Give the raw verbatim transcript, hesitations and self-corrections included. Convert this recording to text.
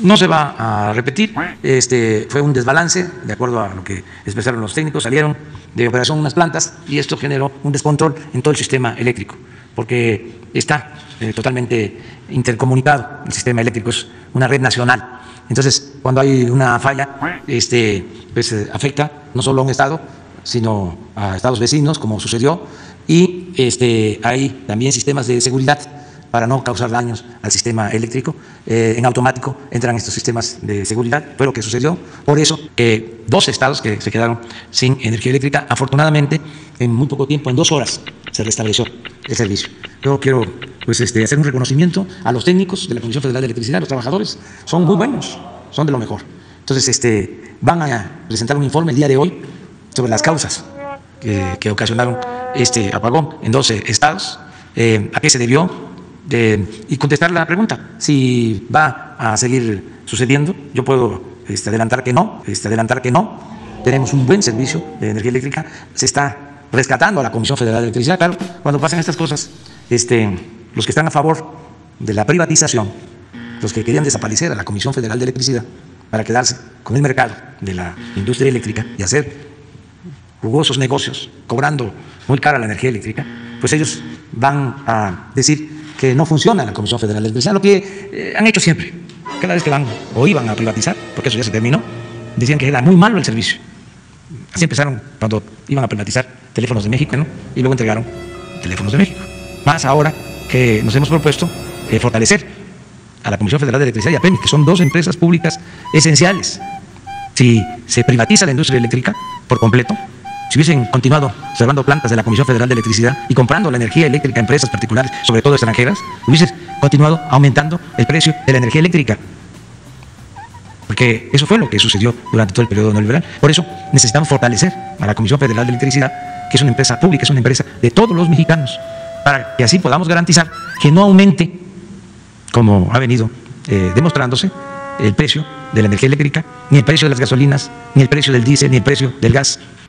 no se va a repetir. Este, fue un desbalance, de acuerdo a lo que expresaron los técnicos, salieron de operación unas plantas y esto generó un descontrol en todo el sistema eléctrico, porque está eh, totalmente intercomunicado. El sistema eléctrico es una red nacional. Entonces, cuando hay una falla, este, pues, eh, afecta no solo a un estado, sino a estados vecinos, como sucedió, y este, hay también sistemas de seguridad para no causar daños al sistema eléctrico. Eh, en automático entran estos sistemas de seguridad, fue lo que sucedió. Por eso, eh, dos estados que se quedaron sin energía eléctrica, afortunadamente, en muy poco tiempo, en dos horas, se restableció el servicio. Yo quiero pues, este, hacer un reconocimiento a los técnicos de la Comisión Federal de Electricidad, los trabajadores, son muy buenos, son de lo mejor. Entonces, este, van a presentar un informe el día de hoy sobre las causas que, que ocasionaron este apagón en doce estados, eh, a qué se debió, de, y contestar la pregunta, si va a seguir sucediendo. Yo puedo este, adelantar que no, este, adelantar que no. Tenemos un buen servicio de energía eléctrica, se está rescatando a la Comisión Federal de Electricidad. Claro, cuando pasan estas cosas, este, los que están a favor de la privatización, los que querían desaparecer a la Comisión Federal de Electricidad para quedarse con el mercado de la industria eléctrica y hacer jugosos negocios, cobrando muy cara la energía eléctrica, pues ellos van a decir que no funciona la Comisión Federal de Electricidad, lo que eh, han hecho siempre. Cada vez que van o iban a privatizar, porque eso ya se terminó, decían que era muy malo el servicio. Así empezaron cuando iban a privatizar Teléfonos de México, ¿no? Y luego entregaron Teléfonos de México. Más ahora que nos hemos propuesto eh, fortalecer a la Comisión Federal de Electricidad y a Pemex, que son dos empresas públicas esenciales. Si se privatiza la industria eléctrica por completo, si hubiesen continuado cerrando plantas de la Comisión Federal de Electricidad y comprando la energía eléctrica a empresas particulares, sobre todo extranjeras, hubiese continuado aumentando el precio de la energía eléctrica. Porque eso fue lo que sucedió durante todo el periodo neoliberal. Por eso necesitamos fortalecer a la Comisión Federal de Electricidad, que es una empresa pública, es una empresa de todos los mexicanos, para que así podamos garantizar que no aumente, como ha venido eh, demostrándose, el precio de la energía eléctrica, ni el precio de las gasolinas, ni el precio del diésel, ni el precio del gas.